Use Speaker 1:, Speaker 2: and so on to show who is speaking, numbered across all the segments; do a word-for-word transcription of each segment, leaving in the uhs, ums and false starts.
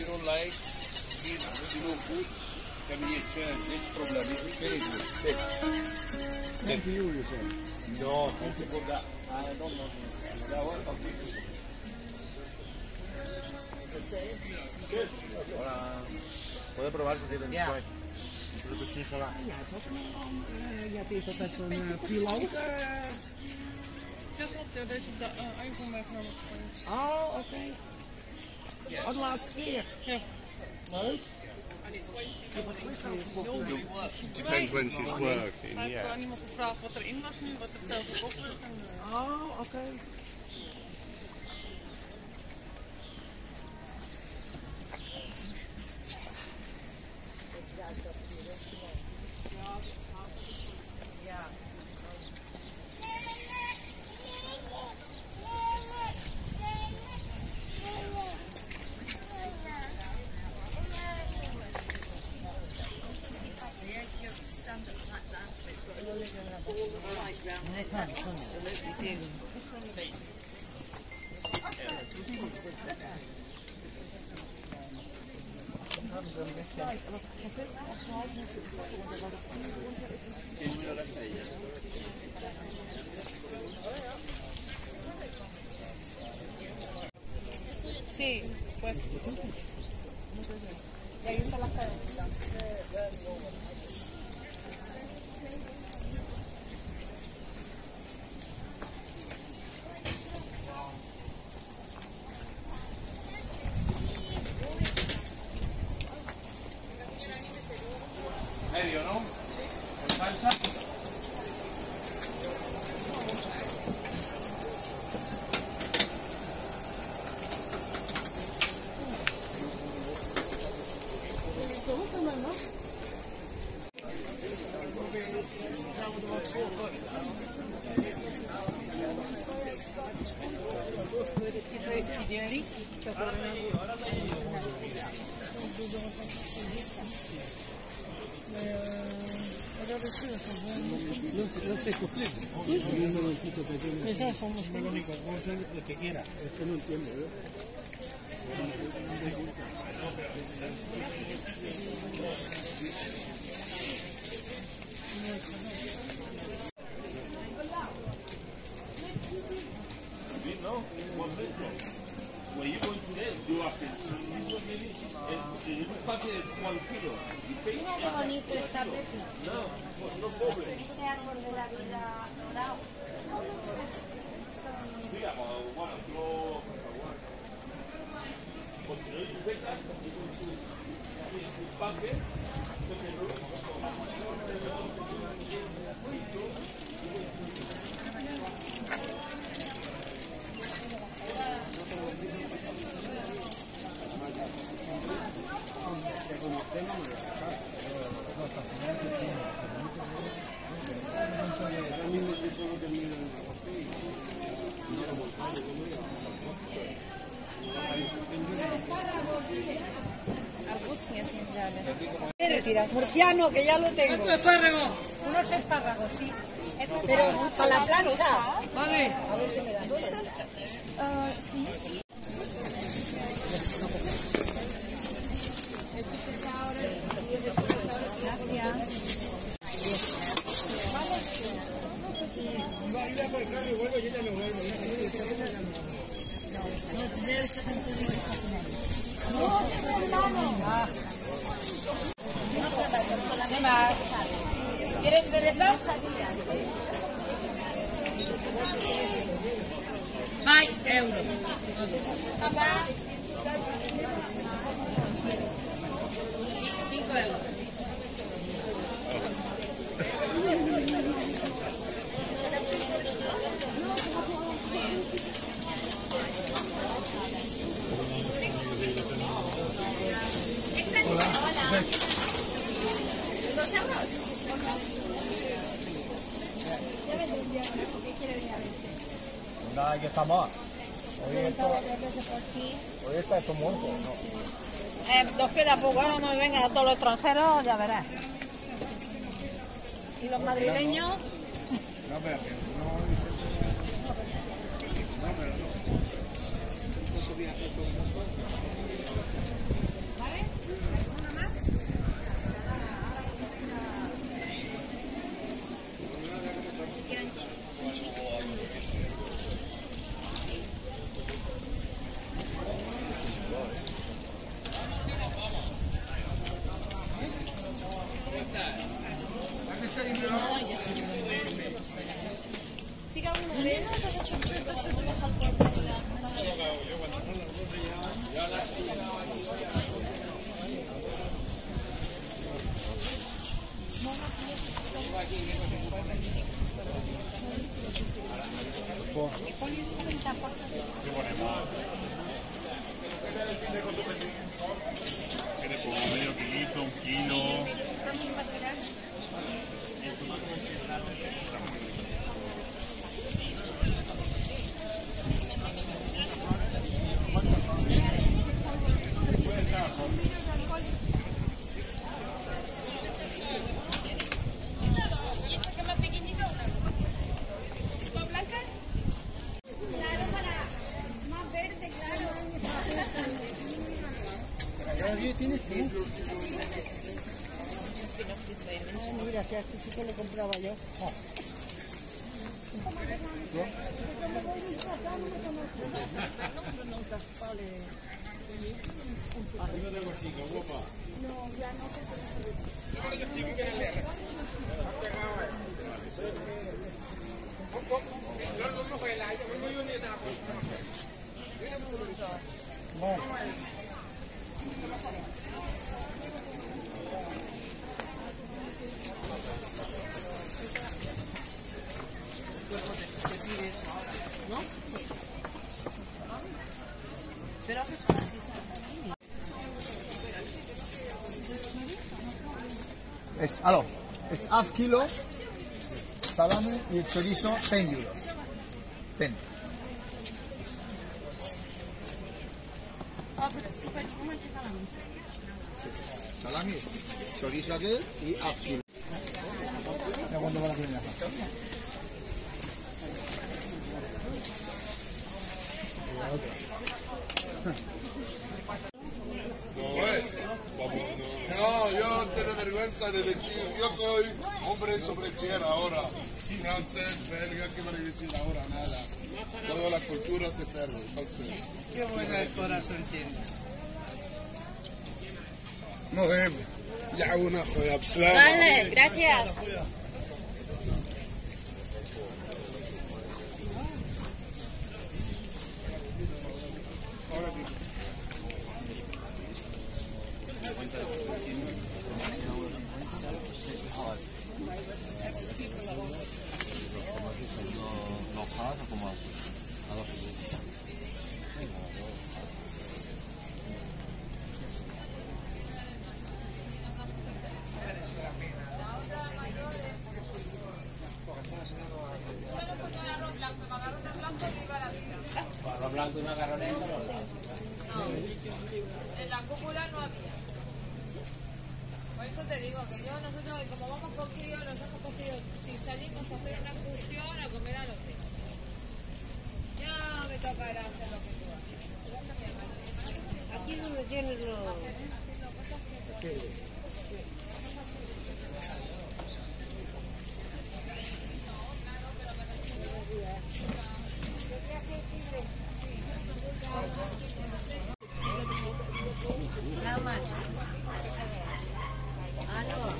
Speaker 1: don't like eat, you know, food, can be a chance. This problem is very good. Sick.
Speaker 2: Thank you, you say.
Speaker 1: No, thank you for that. I don't know. That was something.
Speaker 3: Puede probar si tiene
Speaker 2: Ja.
Speaker 3: después. Dat is niet zo lang.
Speaker 2: Ja, dat is uh, ja, het is altijd zo'n uh, piloot. Uh...
Speaker 4: Ja, klopt. Ja, deze is de uh, iPhone meegenomen.
Speaker 2: Oh, oké. Okay.
Speaker 4: Yes.
Speaker 2: Oh, de laatste keer.
Speaker 4: Ja.
Speaker 2: Leuk.
Speaker 1: Depends when she's working,
Speaker 4: Hij heeft
Speaker 1: yeah.
Speaker 4: aan iemand gevraagd wat erin was nu, wat er veel verkocht wordt. En, uh...
Speaker 2: Oh, oké. Okay.
Speaker 5: Absolutely beautiful.
Speaker 4: Sí, pues. Y ahí están las cadenas.
Speaker 1: Medio, ¿no? ¿Con salsa?
Speaker 2: No sé coger. Un momentito pequeño. Esas son los únicos, lo que quiera. Es que no entiendo, ¿eh?
Speaker 1: When you go into there, you have to. This packet is one kilo. You pay.
Speaker 6: Mira qué bonito está Pepi.
Speaker 1: No, no problem.
Speaker 6: Ese árbol de la vida dorado.
Speaker 1: Mira, bueno, yo. Pues si no, you take that. You packet.
Speaker 6: Retiras murciano, que ya lo tengo.
Speaker 2: ¿Cuánto espárrago?
Speaker 6: Unos espárragos, sí. Pero para la plancha.
Speaker 2: Vale.
Speaker 6: A ver qué me das. Uh, sí. Gracias.
Speaker 5: ¿Quieres merendar?
Speaker 2: Hay euros. Cinco euros.
Speaker 6: Hola. ¿Dos euros?
Speaker 3: Nada, aquí estamos. Hoy está, hoy está esto muerto, ¿no?
Speaker 5: Eh, dos queda poco, ahora no me vengan a todos los extranjeros, ya verás. ¿Y los madrileños?
Speaker 3: No, pero que no. No, pero no. ¿Qué le pongo? ¿Medio kilito, un kilo?
Speaker 6: ¿Y esa que es más pequeñita o una? ¿Con Blanca? Claro, para más verde, claro.
Speaker 2: ¿Tienes tres? Mira, si a este chico le compraba yo. Oh. Vale.
Speaker 7: Es, aló, es half kilo salami y el chorizo ten euros. ten. Sí. Salami, chorizo aquel y half kilo. ¿Ya cuánto va la primera?
Speaker 3: No, yo tengo vergüenza de decir, yo soy hombre sobre tierra ahora. Francés, belga, ¿qué van a decir ahora? Nada. Toda la cultura se pierde, entonces.
Speaker 2: Qué buena el corazón tienes.
Speaker 3: مهم يعاون اخويا بسلامه.
Speaker 6: Vale, gracias.
Speaker 1: Arroz blanco y macarrones.
Speaker 4: No, en la cúpula no había. Por eso te digo que yo, nosotros, como vamos con frío, nos hemos cogido, si salimos a hacer una excursión, a comer al hotel. Ya me tocará hacer lo que tú haces.
Speaker 6: Aquí es donde tienes los... How much? Ah, no.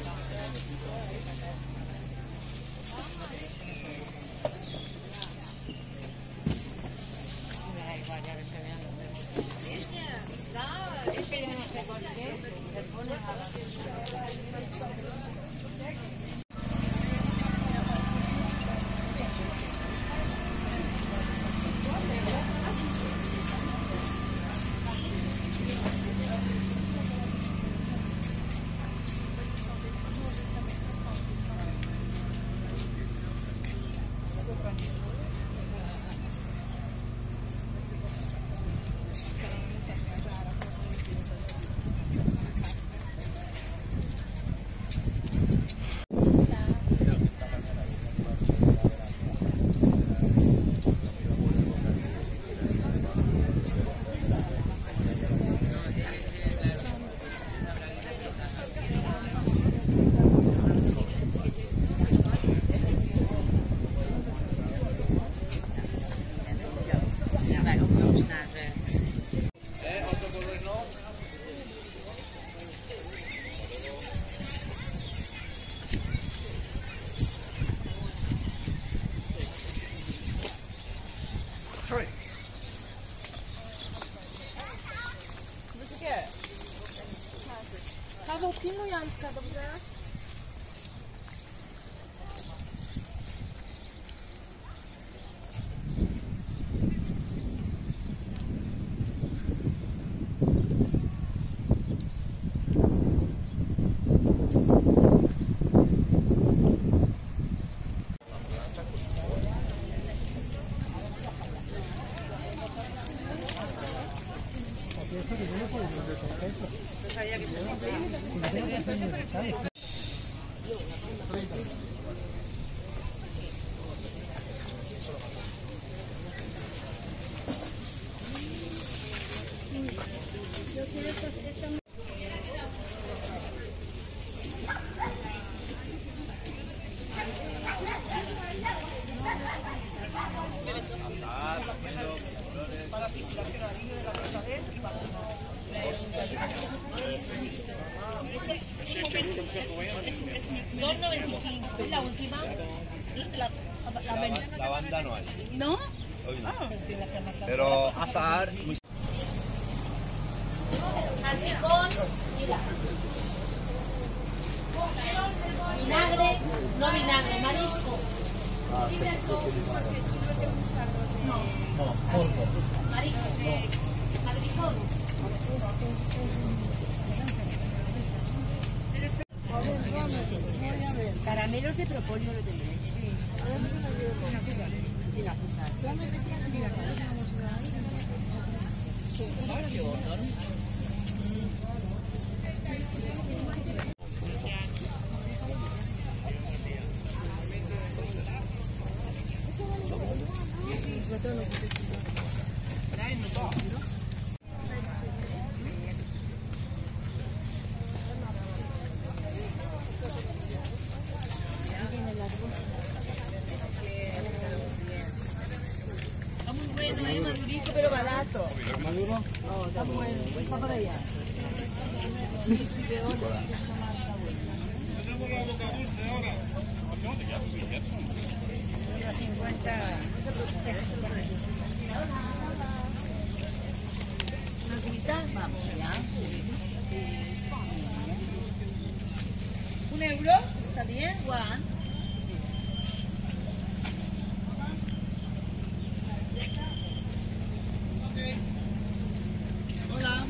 Speaker 6: Es que yo no sé por qué se pone a la... Blanca, dobrze? dos noventa y cinco. ¿Es la última? La, la, la,
Speaker 8: La banda no hay.
Speaker 6: ¿No?
Speaker 8: Hoy no.
Speaker 6: Ah.
Speaker 8: Pero azahar. Muy...
Speaker 6: Salpicón, mira. Vinagre, no vinagre, marisco. No,
Speaker 7: No, polvo.
Speaker 6: marisco. Madrifón. Caramelos de propóleo lo tenéis. Sí. Y la fruta. Está muy bueno, es madurito pero barato.
Speaker 7: ¿Maduro?
Speaker 6: No, está bueno. Está para allá.
Speaker 3: Tenemos la boca dulce ahora.
Speaker 6: cincuenta. ¿Una cita? Vamos, ya. ¿Un euro? ¿Está bien? Juan.
Speaker 7: Hola.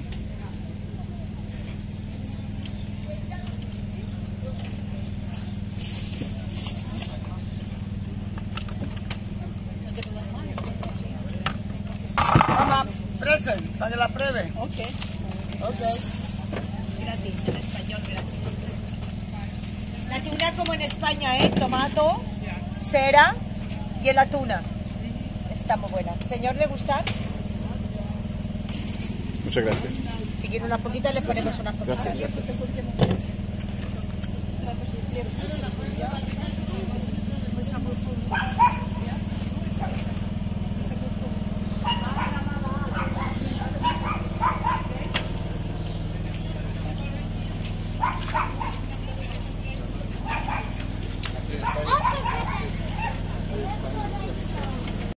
Speaker 7: Mamá, present, para que la pruebe.
Speaker 5: Ok.
Speaker 7: Ok.
Speaker 6: Gratis, en español, gratis. La tuna como en España, ¿eh? Tomato, cera y la tuna. Está muy buena. ¿Señor, le gusta?
Speaker 8: Muchas gracias.
Speaker 6: Si quiere unas poquitas, le ponemos unas poquitas.
Speaker 8: Gracias, gracias.